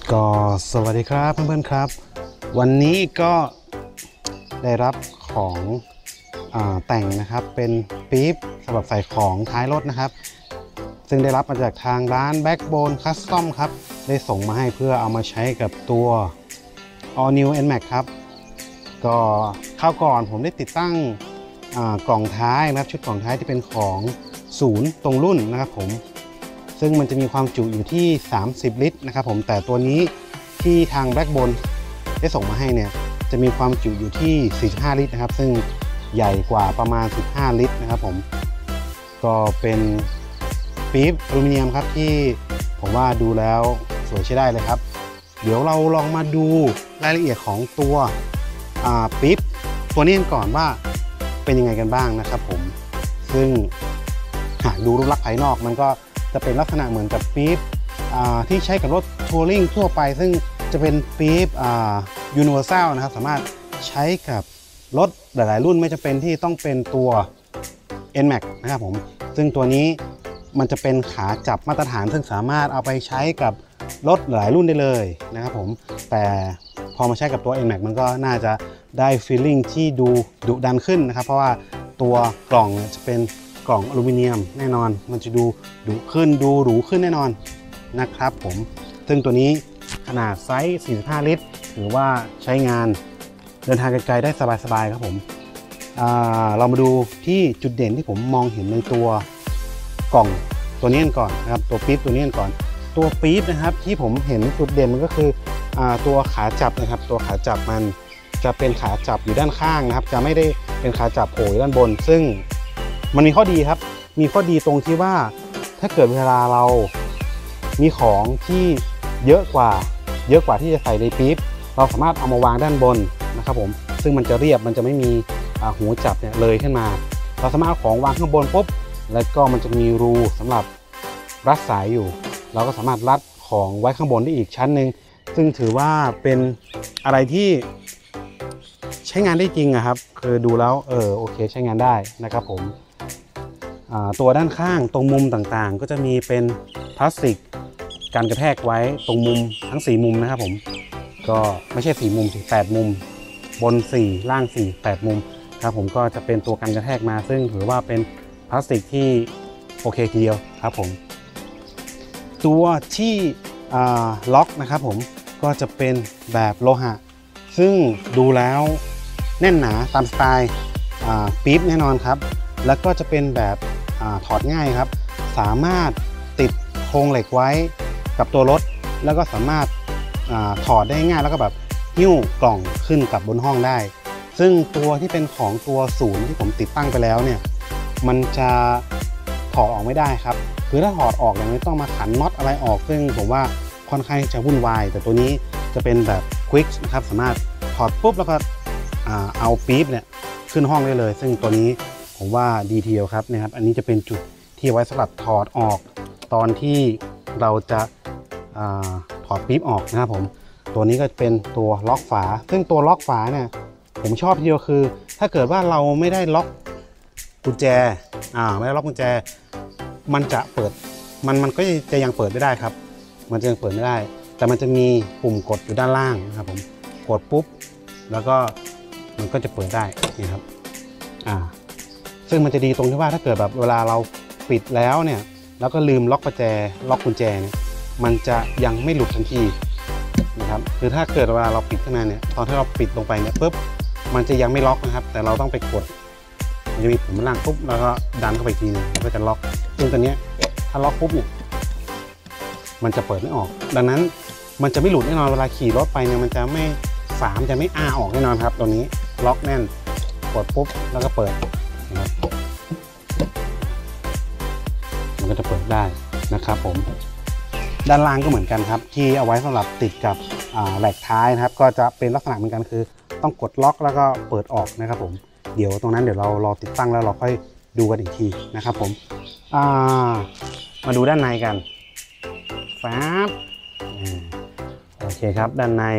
ก็สวัสดีครับเพื่อนๆครับวันนี้ก็ได้รับของแต่งนะครับเป็นปี๊บสำหรับใส่ของท้ายรถนะครับซึ่งได้รับมาจากทางร้าน Backbone Custom ครับได้ส่งมาให้เพื่อเอามาใช้กับตัว All New NMAX ครับก็คราวก่อนผมได้ติดตั้งกล่องท้ายนะครับชุดกล่องท้ายที่เป็นของศูนย์ตรงรุ่นนะครับผมซึ่งมันจะมีความจุอยู่ที่30ลิตรนะครับผมแต่ตัวนี้ที่ทาง Backbone ได้ส่งมาให้เนี่ยจะมีความจุอยู่ที่45ลิตรนะครับซึ่งใหญ่กว่าประมาณ15ลิตรนะครับผมก็เป็นปี๊บอลูมิเนียมครับที่ผมว่าดูแล้วสวยใช้ได้เลยครับเดี๋ยวเราลองมาดูรายละเอียดของตัวปี๊บตัวนี้กันก่อนว่าเป็นยังไงกันบ้างนะครับผมซึ่งหากดูรูปลักษณ์ภายนอกมันก็จะเป็นลักษณะเหมือนกับปี๊บที่ใช้กับรถทัวริงทั่วไปซึ่งจะเป็นปี๊บยูนิเวอร์แซลนะครับสามารถใช้กับรถหลายๆรุ่นไม่จำเป็นที่ต้องเป็นตัว NMAX นะครับผมซึ่งตัวนี้มันจะเป็นขาจับมาตรฐานซึ่งสามารถเอาไปใช้กับรถหลายรุ่นได้เลยนะครับผมแต่พอมาใช้กับตัว NMAX มันก็น่าจะได้ฟีลลิ่งที่ดูดุดันขึ้นนะครับเพราะว่าตัวกล่องจะเป็นกล่องอลูมิเนียมแน่นอนมันจะดูดุขึ้นดูหรูขึ้นแน่นอนนะครับผมซึ่งตัวนี้ขนาดไซส์45ลิตรถือว่าใช้งานเดินทางไกลๆได้สบายๆครับผมเรามาดูที่จุดเด่นที่ผมมองเห็นในตัวกล่องตัวนี้กันก่อนนะครับตัวปี๊บตัวนี้กันก่อนตัวปี๊บนะครับที่ผมเห็นจุดเด่นมันก็คือตัวขาจับนะครับตัวขาจับมันจะเป็นขาจับอยู่ด้านข้างนะครับจะไม่ได้เป็นขาจับโผล่อยู่ด้านบนซึ่งมันมีข้อดีครับมีข้อดีตรงที่ว่าถ้าเกิดเวลาเรามีของที่เยอะกว่าที่จะใส่ในปี๊บเราสามารถเอามาวางด้านบนนะครับผมซึ่งมันจะเรียบมันจะไม่มีหูจับเนี่ยเลยขึ้นมาเราสามารถเอาของวางข้างบนปุ๊บแล้วก็มันจะมีรูสำหรับรัดสายอยู่เราก็สามารถรัดของไว้ข้างบนได้อีกชั้นหนึ่งซึ่งถือว่าเป็นอะไรที่ใช้งานได้จริงครับคือดูแล้วโอเคใช้งานได้นะครับผมตัวด้านข้างตรงมุมต่างๆก็จะมีเป็นพลาสติกกันกระแทกไว้ตรงมุมทั้ง4มุมนะครับผมก็ไม่ใช่4มุมสิ8มุมบน4ล่าง4 8มุมครับผมก็จะเป็นตัวกันกระแทกมาซึ่งถือว่าเป็นพลาสติกที่โอเคทีเดียวครับผมตัวที่ล็อกนะครับผมก็จะเป็นแบบโลหะซึ่งดูแล้วแน่นหนาตามสไตล์ปี๊บแน่นอนครับแล้วก็จะเป็นแบบถอดง่ายครับสามารถติดโครงเหล็กไว้กับตัวรถแล้วก็สามารถถอดได้ง่ายแล้วก็แบบหิ้วกล่องขึ้นกับบนห้องได้ซึ่งตัวที่เป็นของตัวศูนย์ที่ผมติดตั้งไปแล้วเนี่ยมันจะถอดออกไม่ได้ครับคือถ้าถอดออกอย่างนี้ต้องมาขันน็อตอะไรออกซึ่งผมว่าค่อนข้างจะวุ่นวายแต่ตัวนี้จะเป็นแบบควิกนะครับสามารถถอดปุ๊บแล้วก็เอาปี๊บเนี่ยขึ้นห้องได้เลยซึ่งตัวนี้ผมว่าดีทีเดียวครับนะครับอันนี้จะเป็นจุดที่ไว้สำหรับถอดออกตอนที่เราจะถอดปี๊บออกนะครับผมตัวนี้ก็เป็นตัวล็อกฝาซึ่งตัวล็อกฝาเนี่ยผมชอบทีเดียวคือถ้าเกิดว่าเราไม่ได้ล็อกกุญแจไม่ได้ล็อกกุญแจมันจะเปิดมันก็จะยังเปิดไม่ได้ครับมันจะยังเปิดไม่ได้แต่มันจะมีปุ่มกดอยู่ด้านล่างนะครับผมกดปุ๊บแล้วก็มันก็จะเปิดได้นี่ครับซึ่งมันจะดีตรงที่ว่าถ้าเกิดแบบเวลาเราปิดแล้วเนี่ยแล้วก็ลืมล็อกกุญแจเนี่ยมันจะยังไม่หลุดทันทีนะครับคือถ้าเกิดเวลาเราปิดขึ้นมาเนี่ยตอนที่เราปิดลงไปเนี่ยปุ๊บมันจะยังไม่ล็อกนะครับแต่เราต้องไปกดมันจะมีปุ่มล่างปุ๊บแล้วก็ดันเข้าไปทีนึงก็จะล็อกซึ่งตอนนี้ถ้าล็อกปุ๊บเนี่ยมันจะเปิดไม่ออกดังนั้นมันจะไม่หลุดแน่นอนเวลาขี่รถไปเนี่ยมันจะไม่ฝามันจะไม่ออกแน่นอนครับตัวนี้ล็อกแน่นกดปุ๊บแล้วก็เปิดนะครับมันก็จะเปิดได้นะครับผมด้านล่างก็เหมือนกันครับที่เอาไว้สำหรับติดกับแหลกท้ายนะครับก็จะเป็นลักษณะเหมือนกันคือต้องกดล็อกแล้วก็เปิดออกนะครับผมเดี๋ยวตรงนั้นเดี๋ยวเรารอติดตั้งแล้วเราค่อยดูกันอีกทีนะครับผมมาดูด้านในกันครับโอเคครับด้านใน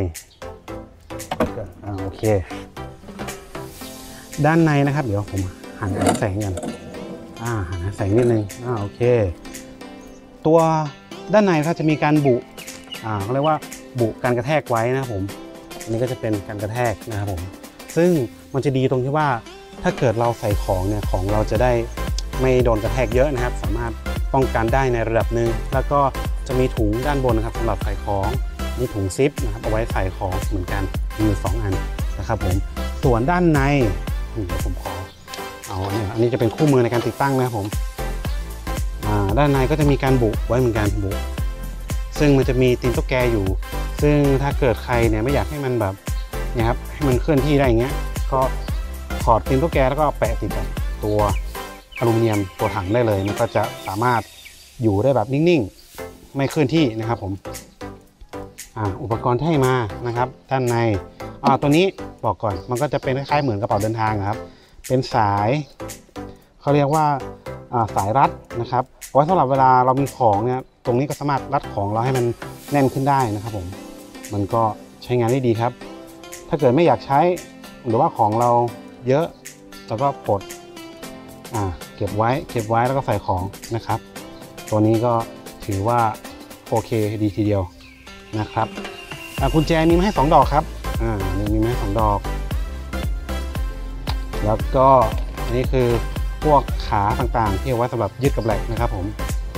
โอเคด้านในนะครับเดี๋ยวผมหันแสงกันหันแสงนิดนึงโอเคตัวด้านในเขาจะมีการบุเขาเรียกว่าบุการกระแทกไว้นะครับผมอันนี้ก็จะเป็นการกระแทกนะครับผมซึ่งมันจะดีตรงที่ว่าถ้าเกิดเราใส่ของเนี่ยของเราจะได้ไม่โดนกระแทกเยอะนะครับสามารถป้องกันได้ในระดับหนึ่งแล้วก็จะมีถุงด้านบนนะครับสำหรับใส่ของมีถุงซิปนะครับเอาไว้ใส่ของเหมือนกันมี2 อันนะครับผมส่วนด้านในเดี๋ยวผมขอเอาเนี่ยอันนี้จะเป็นคู่มือในการติดตั้งนะครับผมด้านในก็จะมีการบุไว้เหมือนกันบุซึ่งมันจะมีตีนตุ๊กแกอยู่ซึ่งถ้าเกิดใครเนี่ยไม่อยากให้มันแบบเนี่ยครับให้มันเคลื่อนที่ได้อย่างเงี้ยก็ถอดตีนตุ๊กแกแล้วก็แปะติดกับตัวอลูมิเนียมตัวถังได้เลยมันก็จะสามารถอยู่ได้แบบนิ่งๆไม่เคลื่อนที่นะครับผมอุปกรณ์ที่ให้มานะครับด้านในตัวนี้บอกก่อนมันก็จะเป็นคล้ายๆเหมือนกระเป๋าเดินทางครับเป็นสายเขาเรียกว่าสายรัดนะครับเอาไว้สำหรับเวลาเรามีของเนี่ยตรงนี้ก็สามารถรัดของเราให้มันแน่นขึ้นได้นะครับผมมันก็ใช้งานได้ดีครับถ้าเกิดไม่อยากใช้หรือว่าของเราเยอะเราก็ปลดเก็บไว้แล้วก็ใส่ของนะครับตัวนี้ก็ถือว่าโอเคดีทีเดียวนะครับกุญแจมีมาให้2 ดอกครับนี่มีมาให้2 ดอกแล้วก็อันนี้คือพวกขาต่างๆที่เอาไว้สำหรับยึดกับแหลกนะครับผม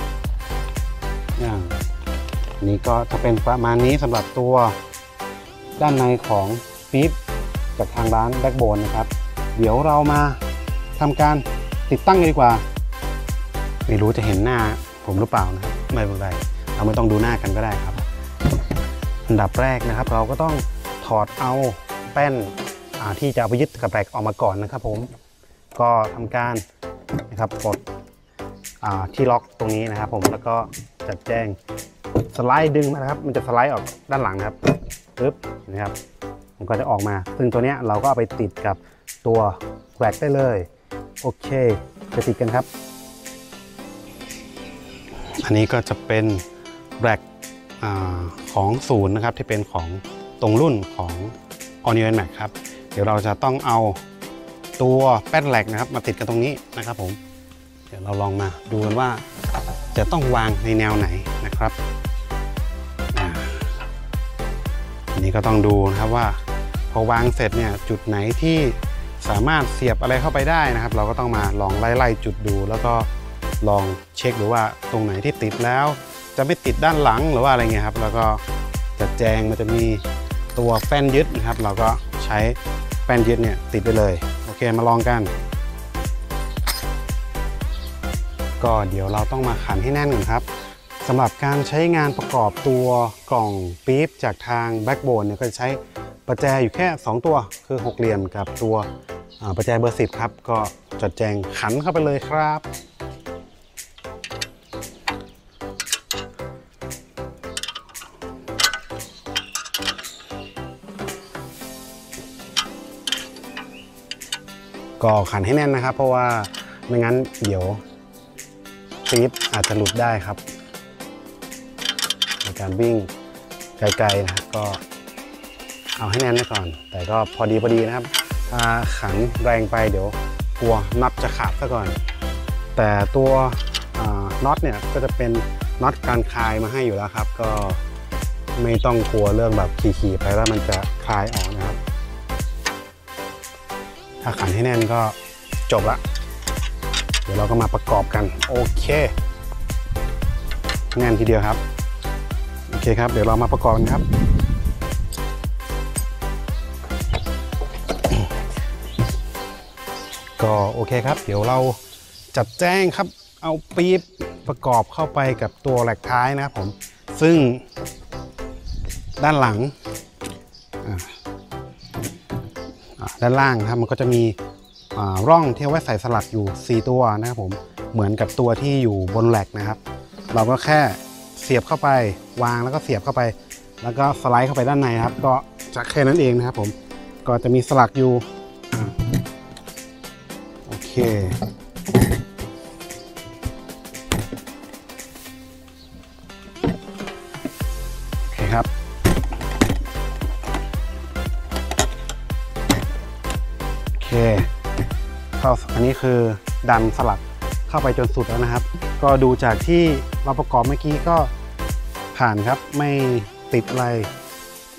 นี่ก็จะเป็นประมาณนี้สำหรับตัวด้านในของปี๊บจากทางร้านแบ็คโบนนะครับเดี๋ยวเรามาทำการติดตั้งกันดีกว่าไม่รู้จะเห็นหน้าผมหรือเปล่านะครับไม่เป็นไรเราไม่ต้องดูหน้ากันก็ได้ครับอันดับแรกนะครับเราก็ต้องถอดเอาแป้นที่จะเอาไปยึดกับแหลกออกมาก่อนนะครับผมก็ทำการนะครับกดที่ล็อกตรงนี้นะครับผมแล้วก็จัดแจ้งสไลด์ดึงนะครับมันจะสไลด์ออกด้านหลังนะครับปึ๊บนะครับมันก็จะออกมาซึ่งตัวนี้เราก็เอาไปติดกับตัวแหลกได้เลยโอเคไปติดกันครับอันนี้ก็จะเป็นแหลกของศูนย์นะครับที่เป็นของตรงรุ่นของ All New Max ครับเดี๋ยวเราจะต้องเอาตัวแป้นแหลกนะครับมาติดกันตรงนี้นะครับผมเดี๋ยวเราลองมาดูกันว่าจะต้องวางในแนวไหนนะครับอันนี้ก็ต้องดูนะครับว่าพอวางเสร็จเนี่ยจุดไหนที่สามารถเสียบอะไรเข้าไปได้นะครับเราก็ต้องมาลองไล่จุดดูแล้วก็ลองเช็คดูว่าตรงไหนที่ติดแล้วจะไม่ติดด้านหลังหรือว่าอะไรเงี้ยครับแล้วก็จัดแจงมันจะมีตัวแป้นยึดนะครับเราก็ใช้แป้นยึดเนี่ยติดไปเลยโอเคมาลองกันก็เดี๋ยวเราต้องมาขันให้แน่นก่อนครับสำหรับการใช้งานประกอบตัวกล่องปี๊บจากทางแบ็คโบนเนี่ยก็จะใช้ประแจอยู่แค่2 ตัวคือ6 เหลี่ยมกับตัวประแจเบอร์ 10ครับก็จัดแจงขันเข้าไปเลยครับก็ขันให้แน่นนะครับเพราะว่าไม่งั้นเดี๋ยวปี๊บอาจจะหลุดได้ครับในการวิ่งไกลๆนะครับก็เอาให้แน่นไว้ก่อนแต่ก็พอดีนะครับถ้าขันแรงไปเดี๋ยวกลัวน็อตจะขาดซะก่อนแต่ตัวน็อตเนี่ยก็จะเป็นน็อตการคลายมาให้อยู่แล้วครับก็ไม่ต้องกลัวเรื่องแบบขี่ไปแล้วมันจะคลายออกนะครับถ้าขันให้แน่นก็จบละเดี๋ยวเราก็มาประกอบกันโอเคแน่นทีเดียวครับโอเคครับเดี๋ยวเรามาประกอบกันครับก็โอเคครับเดี๋ยวเราจัดแจ้งครับเอาปี๊บประกอบเข้าไปกับตัวแหลกท้ายนะครับผมซึ่งด้านหลังด้านล่างครับมันก็จะมีร่องที่เอาไว้ใส่สลักอยู่4 ตัวนะครับผมเหมือนกับตัวที่อยู่บนแหลกนะครับเราก็แค่เสียบเข้าไปวางแล้วก็เสียบเข้าไปแล้วก็สไลด์เข้าไปด้านในครับก็จะแค่นั้นเองนะครับผมก็จะมีสลักอยู่โอเคครับโอเคเข้าอันนี้คือดันสลักเข้าไปจนสุดแล้วนะครับก็ดูจากที่เราประกอบเมื่อกี้ก็ผ่านครับไม่ติดอะไร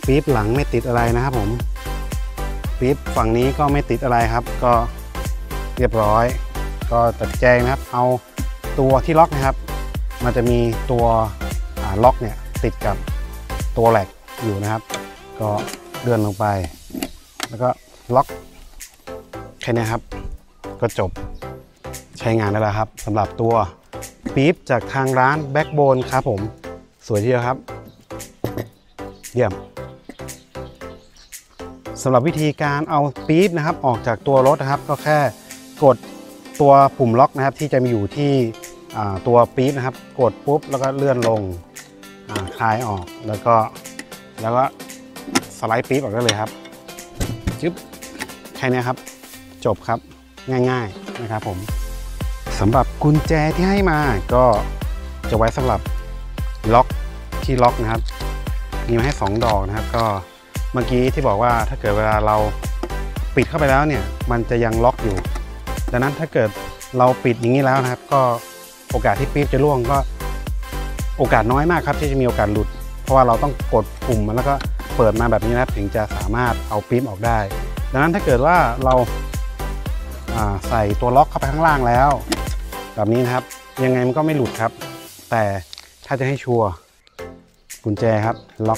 ปี๊บหลังไม่ติดอะไรนะครับผมปี๊บฝั่งนี้ก็ไม่ติดอะไรครับก็เรียบร้อยก็ตัดแจงนะครับเอาตัวที่ล็อกนะครับมันจะมีตัวล็อกเนี่ยติดกับตัวแหลกอยู่นะครับก็เลื่อนลงไปแล้วก็ล็อกแค่นี้ครับก็จบใช้งานได้แล้วครับสำหรับตัวปี๊บจากทางร้านแบ็คโบนครับผมสวยทีเดียวครับเยี่ยมสำหรับวิธีการเอาปี๊บนะครับออกจากตัวรถนะครับก็แค่กดตัวปุ่มล็อกนะครับที่จะมีอยู่ที่ตัวปี๊บนะครับกดปุ๊บแล้วก็เลื่อนลงคลายออกแล้วก็สไลด์ปี๊บออกได้เลยครับจึ๊บแค่นี้ครับจบครับง่ายๆนะครับผมสำหรับกุญแจที่ให้มาก็จะไว้สำหรับล็อกที่ล็อกนะครับมีมาให้2ดอกนะครับก็เมื่อกี้ที่บอกว่าถ้าเกิดเวลาเราปิดเข้าไปแล้วเนี่ยมันจะยังล็อกอยู่ดังนั้นถ้าเกิดเราปิดอย่างนี้แล้วนะครับก็โอกาสที่ปี๊บจะร่วงก็โอกาสน้อยมากครับที่จะมีโอกาสหลุดเพราะว่าเราต้องกดปุ่มแล้วก็เปิดมาแบบนี้นะครับถึงจะสามารถเอาปี๊บออกได้ดังนั้นถ้าเกิดว่าเราใส่ตัวล็อกเข้าไปข้างล่างแล้วแบบนี้นะครับยังไงมันก็ไม่หลุดครับแต่ถ้าจะให้ชัวร์กุญแจครับล็อก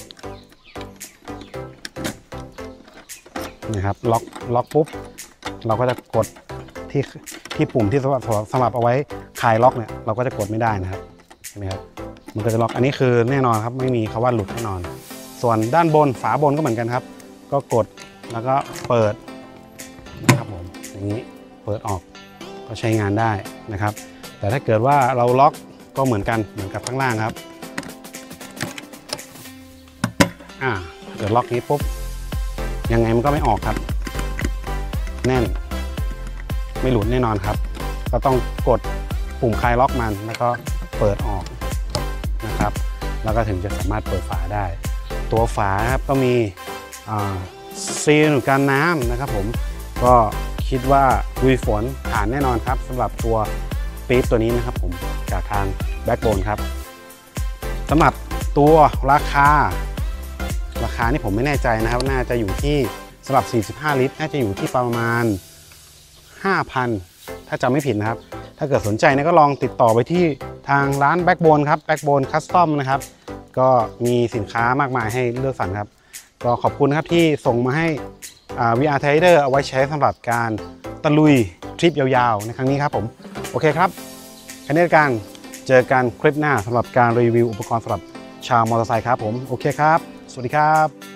นี่ครับล็อกปุ๊บเราก็จะกดที่ปุ่มที่สำหรับเอาไว้คลายล็อกเนี่ยเราก็จะกดไม่ได้นะครับเห็นไหมครับมันก็จะล็อกอันนี้คือแน่นอนครับไม่มีคำว่าหลุดแน่นอนส่วนด้านบนฝาบนก็เหมือนกันครับก็กดแล้วก็เปิดนะครับผมอย่างนี้เปิดออกก็ใช้งานได้นะครับแต่ถ้าเกิดว่าเราล็อกก็เหมือนกับข้างล่างครับเกิดล็อกนี้ปุ๊บยังไงมันก็ไม่ออกครับแน่นไม่หลุดแน่นอนครับก็ต้องกดปุ่มคลายล็อกมันแล้วก็เปิดออกนะครับแล้วก็ถึงจะสามารถเปิดฝาได้ตัวฝาครับก็มีซีลกันน้ำนะครับผมก็คิดว่าลุยฝนผ่านแน่นอนครับสำหรับตัวปี๊บตัวนี้นะครับผมจากทางแบ็คโบนครับสำหรับตัวราคานี่ผมไม่แน่ใจนะครับน่าจะอยู่ที่สำหรับ45ลิตรน่าจะอยู่ที่ประมาณ 5,000 ถ้าจำไม่ผิดนะครับถ้าเกิดสนใจก็ลองติดต่อไปที่ทางร้านแบ็คโบนครับแบ็คโบนคัสตอมนะครับก็มีสินค้ามากมายให้เลือกสรรครับก็ขอบคุณครับที่ส่งมาให้VR Trader เอาไว้ใช้สำหรับการตะลุยทริปยาวๆในครั้งนี้ครับผมโอเคครับแค่นี้กันเจอกันคลิปหน้าสำหรับการรีวิวอุปกรณ์สำหรับชาวมอเตอร์ไซค์ครับผมโอเคครับสวัสดีครับ